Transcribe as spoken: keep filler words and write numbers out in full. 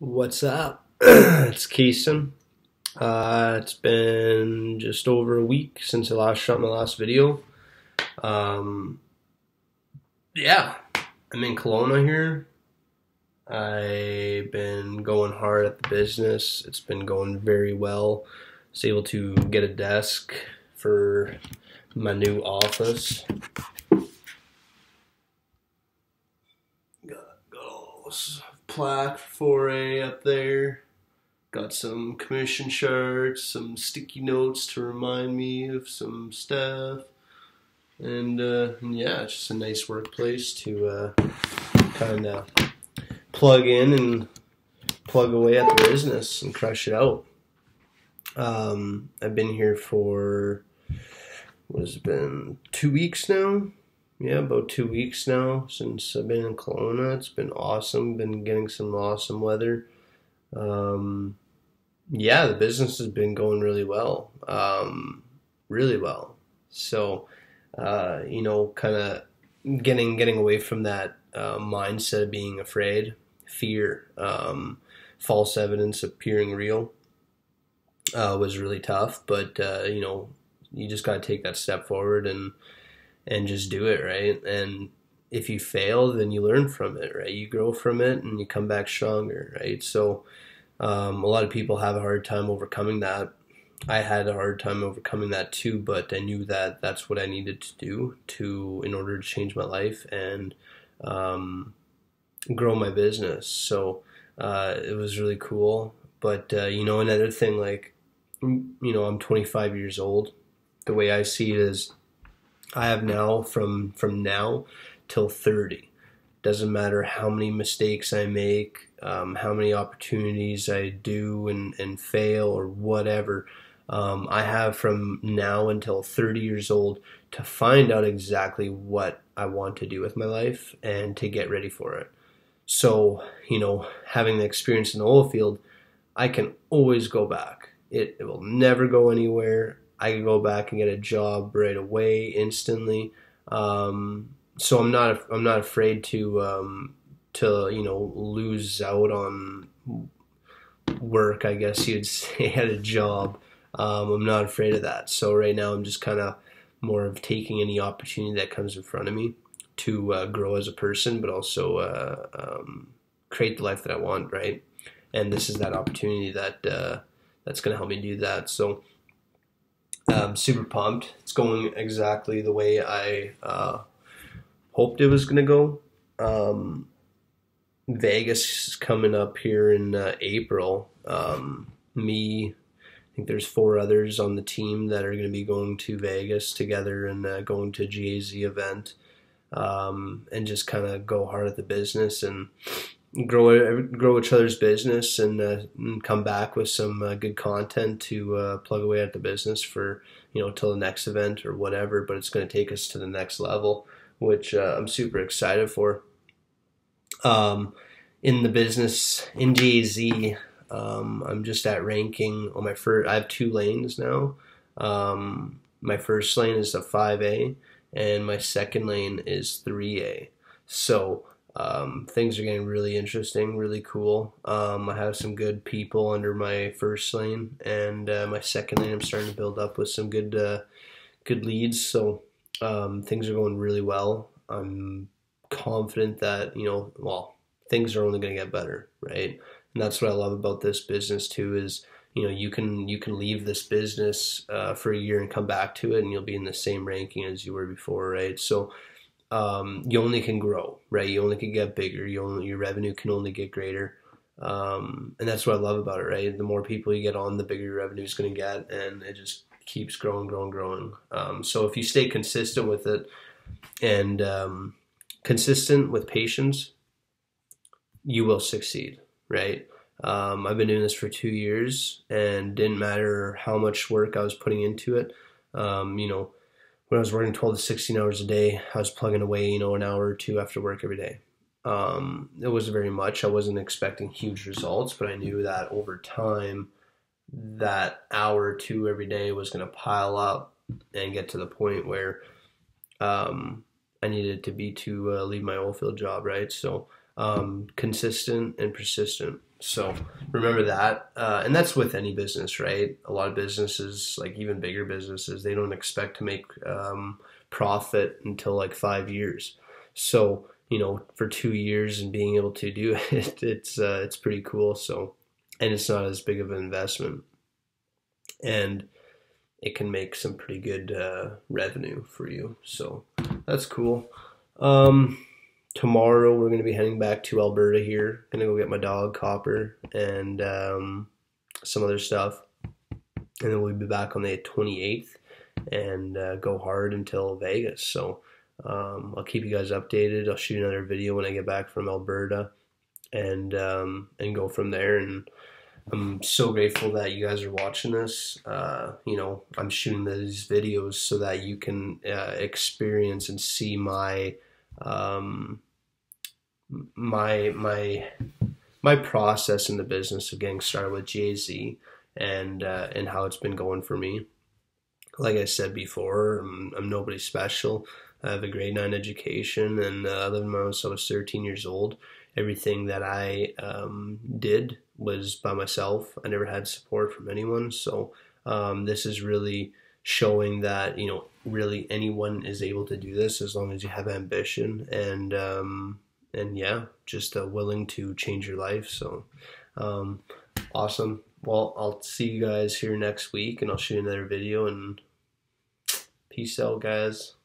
What's up? It's Keeson. Uh, it's been just over a week since I last shot my last video. Um, yeah, I'm in Kelowna here. I've been going hard at the business. It's been going very well. I was able to get a desk for my new office. Got, got all this plaque for four A up there. Got some commission charts, some sticky notes to remind me of some stuff. And, uh, and yeah, it's just a nice workplace to uh, kind of plug in and plug away at the business and crush it out. Um, I've been here for, what has it been, two weeks now? Yeah, about two weeks now since I've been in Kelowna. It's been awesome. Been getting some awesome weather. Um, yeah, the business has been going really well. Um, really well. So, uh, you know, kind of getting getting away from that uh, mindset of being afraid, fear, um, false evidence appearing real uh, was really tough. But, uh, you know, you just got to take that step forward and and just do it, right? And if you fail, then you learn from it, right? You grow from it and you come back stronger, right? So um, a lot of people have a hard time overcoming that. I had a hard time overcoming that too, but I knew that that's what I needed to do to in order to change my life and um, grow my business. So uh, it was really cool. But uh, you know, another thing, like, you know, I'm twenty-five years old. The way I see it is, I have now from from now till thirty. Doesn't matter how many mistakes I make, um, how many opportunities I do and, and fail or whatever. Um, I have from now until thirty years old to find out exactly what I want to do with my life and to get ready for it. So, you know, having the experience in the oil field, I can always go back. It, it will never go anywhere. I can go back and get a job right away, instantly. Um, so I'm not I'm not afraid to um, to you know lose out on work, I guess you'd say, at a job. Um, I'm not afraid of that. So right now I'm just kind of more of taking any opportunity that comes in front of me to uh, grow as a person, but also uh, um, create the life that I want, right? And this is that opportunity that uh, that's going to help me do that. So I'm super pumped. It's going exactly the way I uh, hoped it was going to go. Um, Vegas is coming up here in uh, April. Um, me, I think there's four others on the team that are going to be going to Vegas together and uh, going to a G A Z event um, and just kind of go hard at the business and grow grow each other's business and, uh, and come back with some uh, good content to uh, plug away at the business for, you know, till the next event or whatever. But it's going to take us to the next level, which uh, I'm super excited for. Um, in the business in G A Z, um, I'm just at ranking on my first. I have two lanes now. Um, my first lane is a five A, and my second lane is three A. So Um, things are getting really interesting, really cool. Um, I have some good people under my first lane, and uh, my second lane I'm starting to build up with some good uh, good leads. So um, things are going really well. I'm confident that, you know, well, things are only going to get better, right? And that's what I love about this business too is, you know, you can you can leave this business uh, for a year and come back to it, and you'll be in the same ranking as you were before, right? So Um, you only can grow, right? You only can get bigger. You only, your revenue can only get greater. Um, and that's what I love about it, right? The more people you get on, the bigger your revenue is going to get, and it just keeps growing, growing, growing. Um, so if you stay consistent with it and um, consistent with patience, you will succeed, right? Um, I've been doing this for two years, and didn't matter how much work I was putting into it. Um, you know, when I was working twelve to sixteen hours a day, I was plugging away, you know, an hour or two after work every day. Um, it wasn't very much. I wasn't expecting huge results, but I knew that over time, that hour or two every day was going to pile up and get to the point where um, I needed to be to uh, leave my oil field job, right? So um, consistent and persistent. So remember that. Uh, and that's with any business, right? A lot of businesses, like even bigger businesses, they don't expect to make um, profit until like five years. So, you know, for two years and being able to do it, it's, uh, it's pretty cool. So, and it's not as big of an investment. And it can make some pretty good uh, revenue for you. So that's cool. Um, tomorrow we're going to be heading back to Alberta here. Going to go get my dog, Copper, and um, some other stuff. And then we'll be back on the twenty-eighth and uh, go hard until Vegas. So um, I'll keep you guys updated. I'll shoot another video when I get back from Alberta and um, and go from there. And I'm so grateful that you guys are watching this. Uh, you know, I'm shooting these videos so that you can uh, experience and see my um, my my my process in the business of getting started with J Z and uh, and how it's been going for me. Like I said before, I'm, I'm nobody special. I have a grade nine education, and uh, I lived my own since I was thirteen years old. Everything that I um, did was by myself. I never had support from anyone. So um, this is really showing that, you know, really anyone is able to do this as long as you have ambition and um, and yeah, just uh, willing to change your life. So um, awesome. Well, I'll see you guys here next week, and I'll shoot another video, and peace out, guys.